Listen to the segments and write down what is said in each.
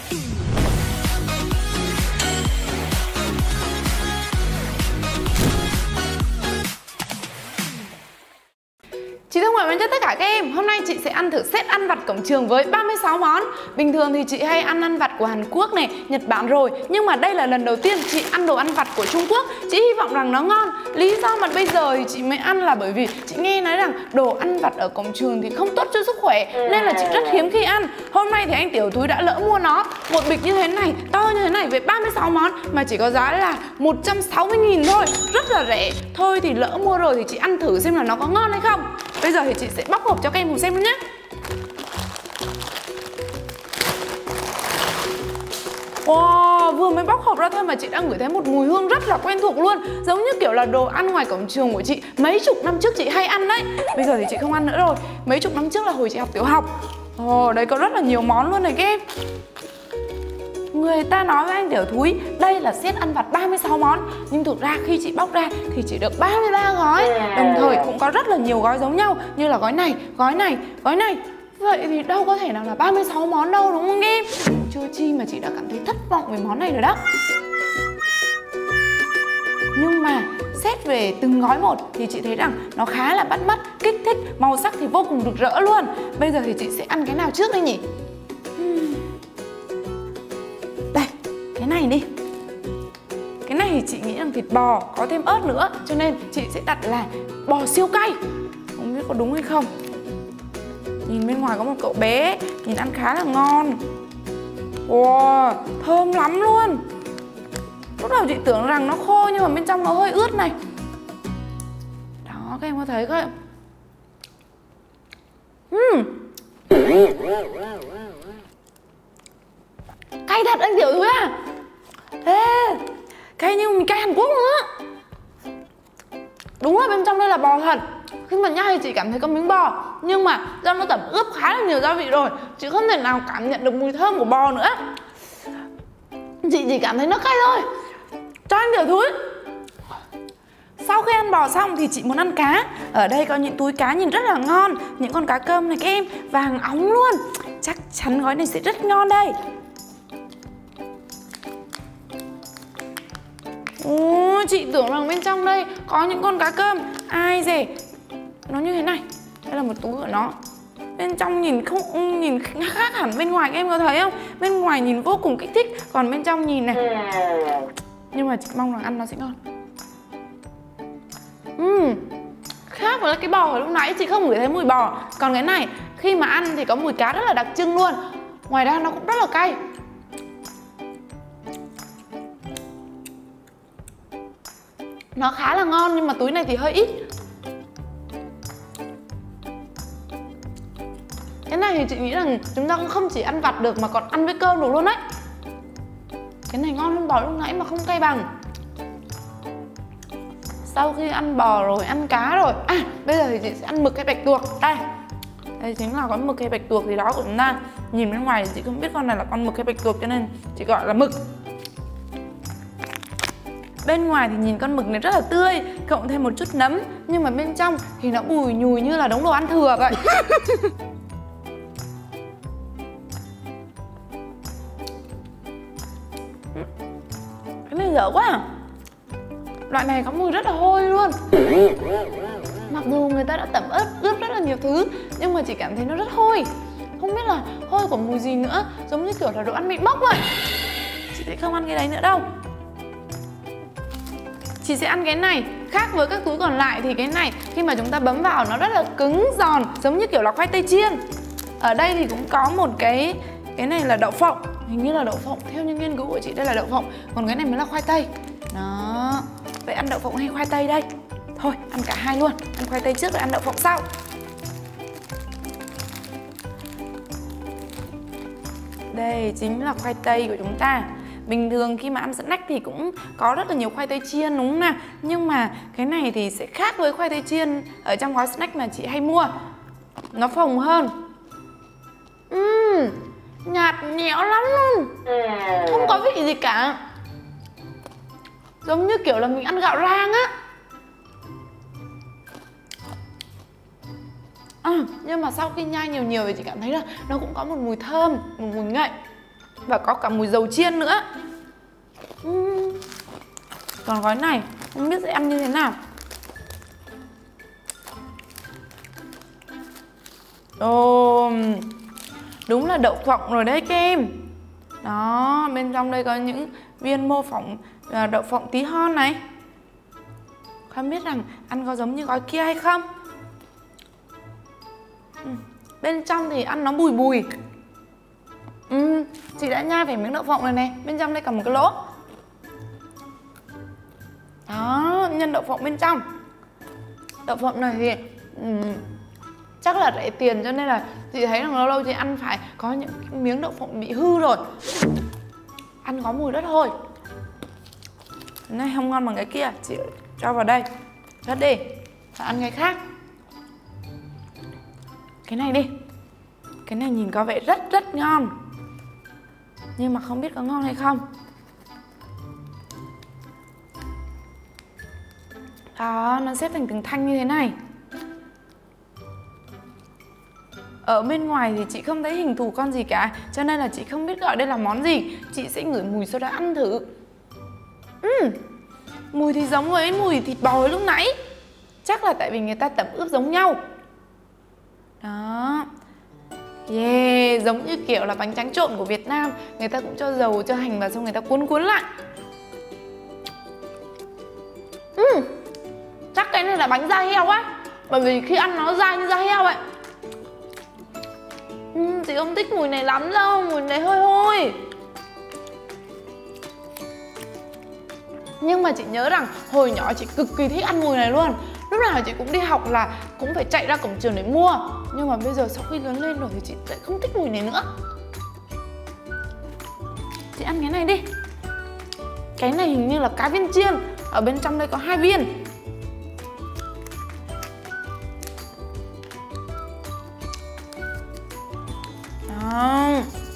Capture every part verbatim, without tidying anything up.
Chị Thương mời cho tất cả các em. Hôm nay chị sẽ ăn thử set ăn vặt cổng trường với ba mươi sáu món. Bình thường thì chị hay ăn ăn vặt của Hàn Quốc này, Nhật Bản rồi, nhưng mà đây là lần đầu tiên chị ăn đồ ăn vặt của Trung Quốc. Chị hy vọng rằng nó ngon. Lý do mà bây giờ thì chị mới ăn là bởi vì chị nghe nói rằng đồ ăn vặt ở cổng trường thì không tốt cho sức khỏe, nên là chị rất hiếm khi ăn. Hôm nay thì anh Tiểu Thúi đã lỡ mua nó, một bịch như thế này, to như thế này với ba mươi sáu món mà chỉ có giá là một trăm sáu mươi nghìn thôi, rất là rẻ. Thôi thì lỡ mua rồi thì chị ăn thử xem là nó có ngon hay không. Bây giờ thì chị sẽ bóc hộp cho các em cùng xem luôn nhé. Wow, vừa mới bóc hộp ra thôi mà chị đã ngửi thấy một mùi hương rất là quen thuộc luôn. Giống như kiểu là đồ ăn ngoài cổng trường của chị mấy chục năm trước chị hay ăn đấy. Bây giờ thì chị không ăn nữa rồi. Mấy chục năm trước là hồi chị học tiểu học. Ồ, đây có rất là nhiều món luôn này các em. Người ta nói với anh Tiểu Thúi đây là set ăn vặt ba mươi sáu món, nhưng thực ra khi chị bóc ra thì chỉ được ba mươi ba gói. Đồng thời cũng có rất là nhiều gói giống nhau, như là gói này, gói này, gói này. Vậy thì đâu có thể nào là ba mươi sáu món đâu, đúng không em? Chưa chi mà chị đã cảm thấy thất vọng về món này rồi đó. Nhưng mà xét về từng gói một thì chị thấy rằng nó khá là bắt mắt, kích thích, màu sắc thì vô cùng rực rỡ luôn. Bây giờ thì chị sẽ ăn cái nào trước đây nhỉ? Đây, cái này đi. Cái này thì chị nghĩ rằng thịt bò có thêm ớt nữa, cho nên chị sẽ đặt là bò siêu cay. Không biết có đúng hay không. Nhìn bên ngoài có một cậu bé, nhìn ăn khá là ngon. Wow, thơm lắm luôn. Lúc đầu chị tưởng rằng nó khô nhưng mà bên trong nó hơi ướt này. Đó, các em có thấy không? uhm. Cay thật anh Tiểu Thúi à? Ê, cay như mình cay Hàn Quốc nữa. Đúng là bên trong đây là bò thật. Khi mà nhai thì chị cảm thấy có miếng bò, nhưng mà do nó tẩm ướp khá là nhiều gia vị rồi, chị không thể nào cảm nhận được mùi thơm của bò nữa. Chị chỉ cảm thấy nó cay thôi. Cho anh Tiểu Thúi. Sau khi ăn bò xong thì chị muốn ăn cá. Ở đây có những túi cá nhìn rất là ngon, những con cá cơm này các em, vàng óng luôn. Chắc chắn gói này sẽ rất ngon đây. Ồ, chị tưởng rằng bên trong đây có những con cá cơm. Ai dè, nó như thế này. Đây là một túi của nó. Bên trong nhìn không nhìn khác hẳn bên ngoài, các em có thấy không? Bên ngoài nhìn vô cùng kích thích, còn bên trong nhìn này. Nhưng mà chị mong rằng ăn nó sẽ ngon. uhm, Khác với cái bò hồi lúc nãy chị không ngửi thấy mùi bò. Còn cái này khi mà ăn thì có mùi cá rất là đặc trưng luôn. Ngoài ra nó cũng rất là cay. Nó khá là ngon nhưng mà túi này thì hơi ít. Cái này thì chị nghĩ rằng chúng ta cũng không chỉ ăn vặt được mà còn ăn với cơm được luôn đấy. Cái này ngon hơn bò lúc nãy mà không cay bằng. Sau khi ăn bò rồi, ăn cá rồi, à bây giờ thì chị sẽ ăn mực hay bạch tuộc. Đây, đây chính là con mực hay bạch tuộc gì đó của chúng ta. Nhìn bên ngoài thì chị không biết con này là con mực hay bạch tuộc cho nên chị gọi là mực. Bên ngoài thì nhìn con mực này rất là tươi, cộng thêm một chút nấm, nhưng mà bên trong thì nó bùi nhùi như là đống đồ ăn thừa vậy. Cái này dở quá à. Loại này có mùi rất là hôi luôn. Mặc dù người ta đã tẩm ớt ướp rất là nhiều thứ, nhưng mà chị cảm thấy nó rất hôi. Không biết là hôi của mùi gì nữa, giống như kiểu là đồ ăn bị bốc vậy. Chị sẽ không ăn cái đấy nữa đâu. Chị sẽ ăn cái này. Khác với các túi còn lại thì cái này khi mà chúng ta bấm vào nó rất là cứng giòn, giống như kiểu là khoai tây chiên. Ở đây thì cũng có một cái Cái này là đậu phộng. Hình như là đậu phộng, theo những nghiên cứu của chị đây là đậu phộng. Còn cái này mới là khoai tây. Đó. Vậy ăn đậu phộng hay khoai tây đây? Thôi, ăn cả hai luôn. Ăn khoai tây trước rồi ăn đậu phộng sau. Đây chính là khoai tây của chúng ta. Bình thường khi mà ăn snack thì cũng có rất là nhiều khoai tây chiên đúng không nào? Nhưng mà cái này thì sẽ khác với khoai tây chiên ở trong gói snack mà chị hay mua. Nó phồng hơn. Uhm, nhạt nhẽo lắm luôn. Không có vị gì cả. Giống như kiểu là mình ăn gạo rang á. À, nhưng mà sau khi nhai nhiều nhiều thì chị cảm thấy là nó cũng có một mùi thơm, một mùi ngậy. và có cả mùi dầu chiên nữa. uhm. Còn gói này không biết sẽ ăn như thế nào. Ồ, đúng là đậu phộng rồi đấy các em. Đó, bên trong đây có những viên mô phỏng đậu phộng tí hon này. Không biết rằng ăn có giống như gói kia hay không. ừ. Bên trong thì ăn nó bùi bùi. ừ. Chị đã nhai phải miếng đậu phộng này này. Bên trong đây còn một cái lỗ. Đó, nhân đậu phộng bên trong. Đậu phộng này thì ừ, chắc là rẻ tiền, cho nên là chị thấy rằng lâu lâu chị ăn phải có những miếng đậu phộng bị hư rồi. Ăn có mùi rất hôi. Cái này không ngon bằng cái kia. Chị cho vào đây, cất đi và ăn cái khác. Cái này đi. Cái này nhìn có vẻ rất rất ngon, nhưng mà không biết có ngon hay không. Đó, nó xếp thành từng thanh như thế này. Ở bên ngoài thì chị không thấy hình thù con gì cả, cho nên là chị không biết gọi đây là món gì. Chị sẽ ngửi mùi sau đó ăn thử. uhm, Mùi thì giống với mùi thịt bò lúc nãy. Chắc là tại vì người ta tẩm ướp giống nhau. Đó. Yeah, giống như kiểu là bánh tráng trộn của Việt Nam. Người ta cũng cho dầu, cho hành vào xong người ta cuốn cuốn lại. uhm, Chắc cái này là bánh da heo á. Bởi vì khi ăn nó dai như da heo vậy. uhm, Chị không thích mùi này lắm đâu. Mùi này hơi hôi. Nhưng mà chị nhớ rằng hồi nhỏ chị cực kỳ thích ăn mùi này luôn. Lúc nào chị cũng đi học là cũng phải chạy ra cổng trường để mua. Nhưng mà bây giờ sau khi lớn lên rồi thì chị lại không thích mùi này nữa. Chị ăn cái này đi. Cái này hình như là cá viên chiên. Ở bên trong đây có hai viên. Đó.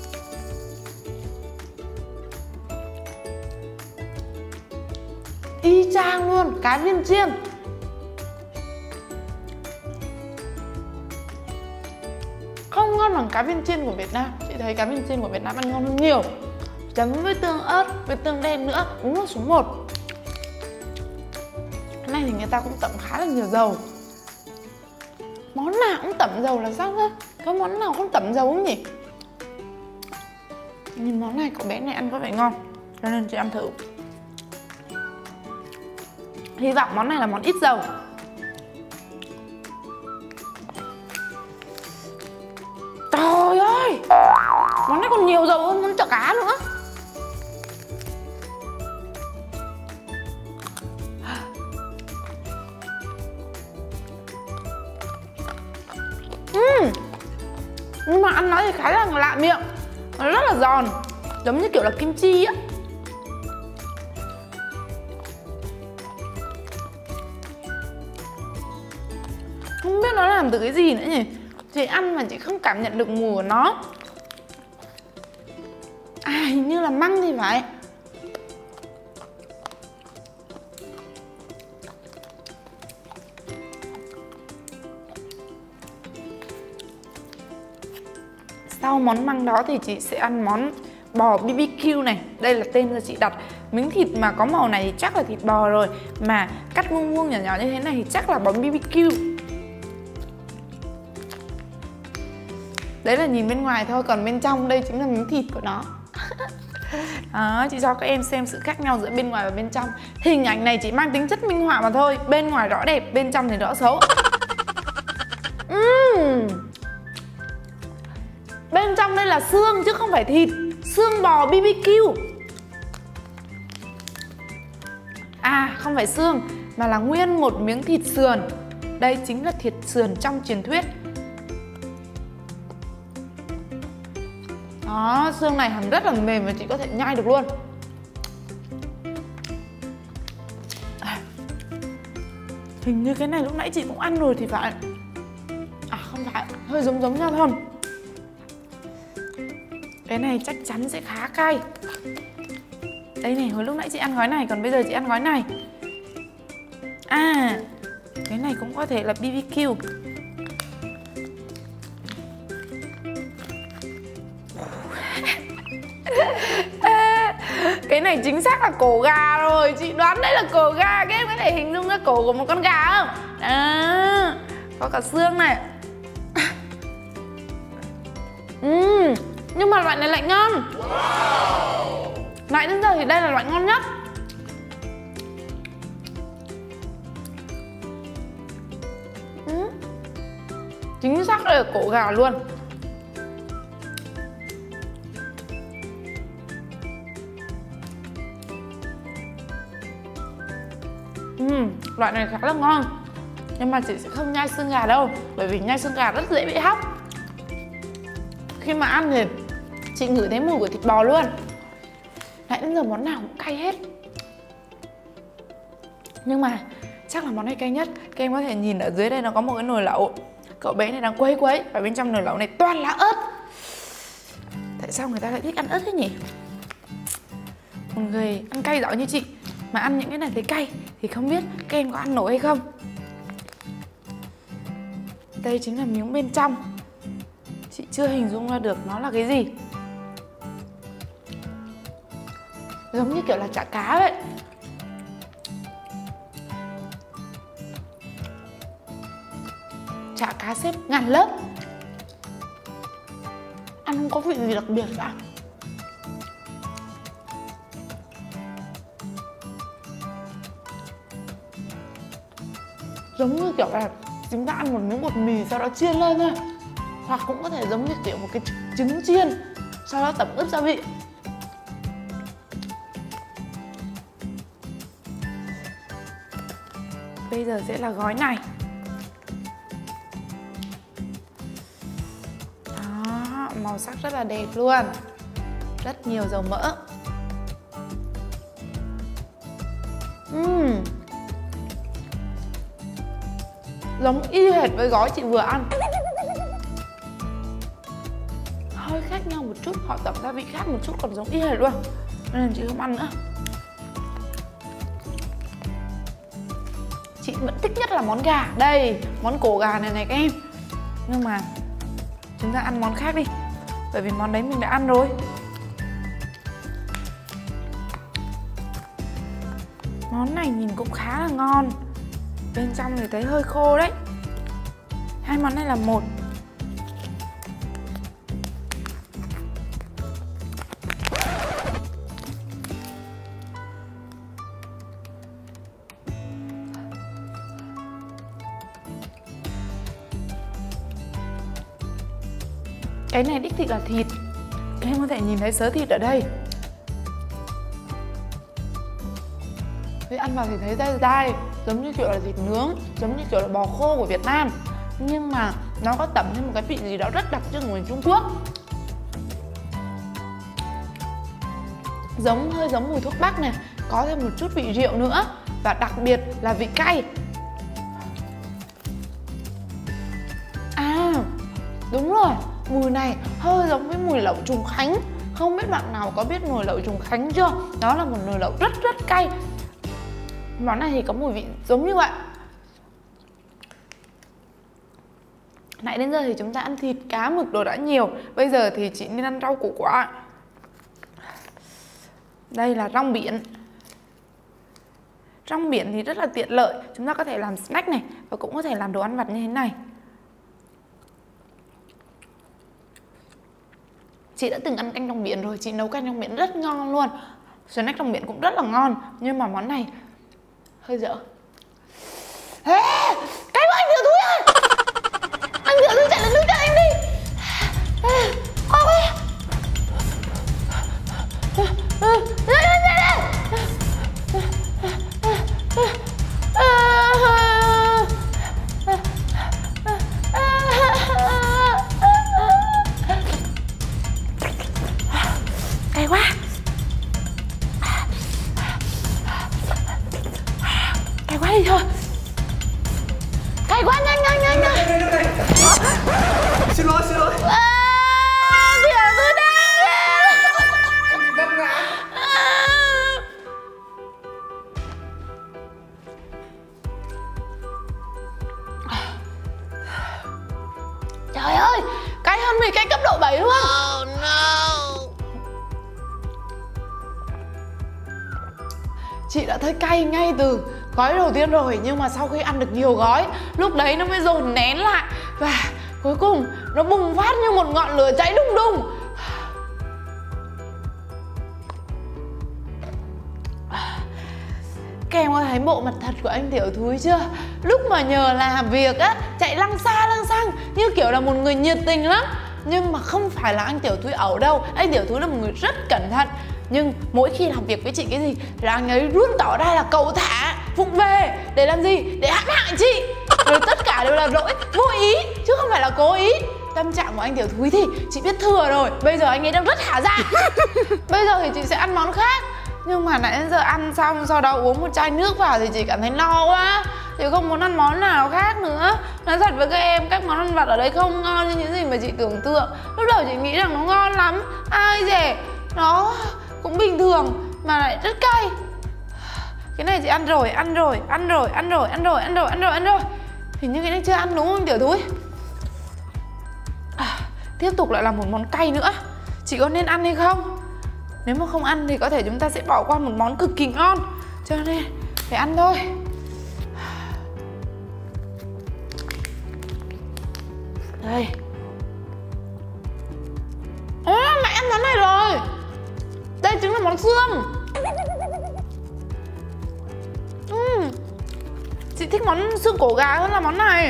Y chang luôn, cá viên chiên. Không ngon bằng cá viên chiên của Việt Nam. Chị thấy cá viên chiên của Việt Nam ăn ngon hơn nhiều. Chấm với tương ớt, với tương đen nữa. Đúng là số một. Cái này thì người ta cũng tẩm khá là nhiều dầu. Món nào cũng tẩm dầu là sao thế? Có món nào không tẩm dầu không nhỉ? Nhìn món này cậu bé này ăn có vẻ ngon, cho nên chị ăn thử. Hy vọng món này là món ít dầu. Trời ơi, món này còn nhiều dầu hơn món chả cá nữa. uhm. Nhưng mà ăn nó thì khá là lạ miệng. Nó rất là giòn, giống như kiểu là kim chi á. Không biết nó làm từ cái gì nữa nhỉ. Chị ăn mà chị không cảm nhận được mùi của nó. À, hình như là măng thì phải. Sau món măng đó thì chị sẽ ăn món bò bê bê kiu này. Đây là tên do chị đặt. Miếng thịt mà có màu này thì chắc là thịt bò rồi. Mà cắt vuông vuông nhỏ nhỏ như thế này thì chắc là bò bê bê kiu. Đấy là nhìn bên ngoài thôi, còn bên trong đây chính là miếng thịt của nó. Đó, chị cho các em xem sự khác nhau giữa bên ngoài và bên trong. Hình ảnh này chỉ mang tính chất minh họa mà thôi. Bên ngoài rõ đẹp, bên trong thì rõ xấu. uhm. Bên trong đây là xương chứ không phải thịt. Xương bò bê bê kiu. À, không phải xương, mà là nguyên một miếng thịt sườn. Đây chính là thịt sườn trong truyền thuyết. Đó, xương này hẳn rất là mềm và chị có thể nhai được luôn. À, hình như cái này lúc nãy chị cũng ăn rồi thì phải. À không phải, hơi giống giống nhau thôi. Cái này chắc chắn sẽ khá cay. Đây này, hồi lúc nãy chị ăn gói này, còn bây giờ chị ăn gói này. À, cái này cũng có thể là bê bê kiu. Cái này chính xác là cổ gà rồi. Chị đoán đây là cổ gà. Các em có thể hình dung ra cổ của một con gà không? À, có cả xương này. uhm, Nhưng mà loại này lại ngon. Loại đến giờ thì đây là loại ngon nhất. uhm. Chính xác đây là cổ gà luôn. uhm, Loại này khá là ngon. Nhưng mà chị sẽ không nhai xương gà đâu, bởi vì nhai xương gà rất dễ bị hóc. Khi mà ăn thì chị ngửi thấy mùi của thịt bò luôn. Nãy đến giờ món nào cũng cay hết. Nhưng mà chắc là món này cay nhất. Các em có thể nhìn ở dưới đây nó có một cái nồi lẩu. Cậu bé này đang quấy quấy và bên trong nồi lẩu này toàn là ớt. Tại sao người ta lại thích ăn ớt thế nhỉ? Một người ăn cay giỏi như chị mà ăn những cái này thấy cay thì không biết các em có ăn nổi hay không. Đây chính là miếng bên trong. Chị chưa hình dung ra được nó là cái gì. Giống như kiểu là chả cá vậy. Chả cá xếp ngàn lớp. Ăn không có vị gì đặc biệt cả. Giống như kiểu là chúng ta ăn một miếng bột mì sau đó chiên lên thôi. Hoặc cũng có thể giống như kiểu một cái trứng chiên sau đó tẩm ướp gia vị. Bây giờ sẽ là gói này. Đó, màu sắc rất là đẹp luôn. Rất nhiều dầu mỡ. uhm. Giống y hệt với gói chị vừa ăn. Hơi khác nhau một chút, họ tẩm gia vị khác một chút, còn giống y hệt luôn. Nên là chị không ăn nữa. Chị vẫn thích nhất là món gà. Đây, món cổ gà này này các em. Nhưng mà chúng ta ăn món khác đi, bởi vì món đấy mình đã ăn rồi. Món này nhìn cũng khá là ngon. Bên trong thì thấy hơi khô đấy. Hai món này là một. Cái này đích thị là thịt. Các em có thể nhìn thấy sớ thịt ở đây. Khi ăn vào thì thấy dai dai, giống như kiểu là thịt nướng, giống như kiểu là bò khô của Việt Nam. Nhưng mà nó có tẩm thêm một cái vị gì đó rất đặc trưng của người Trung Quốc. Giống hơi giống mùi thuốc bắc này, có thêm một chút vị rượu nữa. Và đặc biệt là vị cay. À, đúng rồi, mùi này hơi giống với mùi lẩu Trùng Khánh. Không biết bạn nào có biết nồi lẩu Trùng Khánh chưa? Đó là một nồi lẩu rất rất cay. Món này thì có mùi vị giống như vậy. Nãy đến giờ thì chúng ta ăn thịt, cá, mực đồ đã nhiều. Bây giờ thì chị nên ăn rau củ quả. Đây là rong biển. Rong biển thì rất là tiện lợi. Chúng ta có thể làm snack này, và cũng có thể làm đồ ăn vặt như thế này. Chị đã từng ăn canh rong biển rồi. Chị nấu canh rong biển rất ngon luôn. Snack rong biển cũng rất là ngon. Nhưng mà món này hơi dở. Ê, cái của anh Thừa Thúi ơi, anh Thừa Thúi chạy lên nước cho em đi. Ôi lên lên lên. Cay quá. Cay quá đi thôi. Cay quá, nhanh nhanh nhanh nhanh. Đây, đây, đây, đây. Xin lỗi, xin lỗi. À, Thừa Thúi đây. Em bị vấp ngã. Trời ơi, cay hơn mì cay cấp độ bảy luôn. Oh no. Chị đã thấy cay ngay từ gói đầu tiên rồi, nhưng mà sau khi ăn được nhiều gói, lúc đấy nó mới dồn nén lại và cuối cùng nó bùng phát như một ngọn lửa cháy đùng đùng. Các em có thấy bộ mặt thật của anh Tiểu Thúi chưa? Lúc mà nhờ làm việc á, chạy lăng xa lăng xăng như kiểu là một người nhiệt tình lắm. Nhưng mà không phải là anh Tiểu Thúi ẩu đâu. Anh Tiểu Thúi là một người rất cẩn thận. Nhưng mỗi khi làm việc với chị cái gì là anh ấy luôn tỏ ra là cầu thả, vụng về. Để làm gì? Để hãm hại chị. Rồi tất cả đều là lỗi vô ý chứ không phải là cố ý. Tâm trạng của anh Tiểu Thúi thì chị biết thừa rồi. Bây giờ anh ấy đang rất hả dạ. Bây giờ thì chị sẽ ăn món khác. Nhưng mà nãy đến giờ ăn xong, sau đó uống một chai nước vào thì chị cảm thấy no quá. Chị không muốn ăn món nào khác nữa. Nói thật với các em, các món ăn vặt ở đây không ngon như những gì mà chị tưởng tượng. Lúc đầu chị nghĩ rằng nó ngon lắm. Ai dè, nó cũng bình thường mà lại rất cay. Cái này chị ăn rồi, ăn rồi, ăn rồi, ăn rồi, ăn rồi, ăn rồi, ăn rồi, ăn rồi. Hình như cái này chưa ăn đúng không Tiểu Thúi? À, tiếp tục lại là một món cay nữa. Chị có nên ăn hay không? Nếu mà không ăn thì có thể chúng ta sẽ bỏ qua một món cực kỳ ngon. Cho nên phải ăn thôi. Đây. À, mẹ ăn món này rồi. Đây chính là món xương. uhm. Chị thích món xương cổ gà hơn là món này.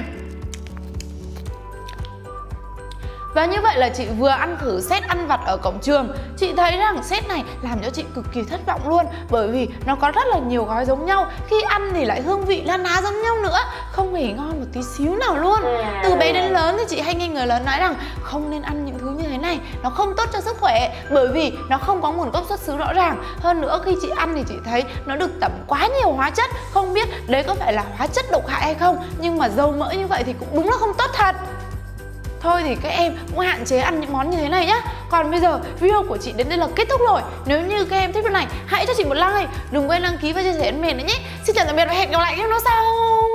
Và như vậy là chị vừa ăn thử set ăn vặt ở cổng trường. Chị thấy rằng set này làm cho chị cực kỳ thất vọng luôn. Bởi vì nó có rất là nhiều gói giống nhau. Khi ăn thì lại hương vị na ná giống nhau nữa. Không hề ngon một tí xíu nào luôn. Từ bé đến lớn thì chị hay nghe người lớn nói rằng không nên ăn những thứ như thế này, nó không tốt cho sức khỏe. Bởi vì nó không có nguồn gốc xuất xứ rõ ràng. Hơn nữa khi chị ăn thì chị thấy nó được tẩm quá nhiều hóa chất. Không biết đấy có phải là hóa chất độc hại hay không. Nhưng mà dầu mỡ như vậy thì cũng đúng là không tốt thật. Thôi thì các em cũng hạn chế ăn những món như thế này nhá. Còn bây giờ video của chị đến đây là kết thúc rồi. Nếu như các em thích video này, hãy cho chị một like. Đừng quên đăng ký và chia sẻ bên mình nữa nhé. Xin chào tạm biệt và hẹn gặp lại các em nó sau.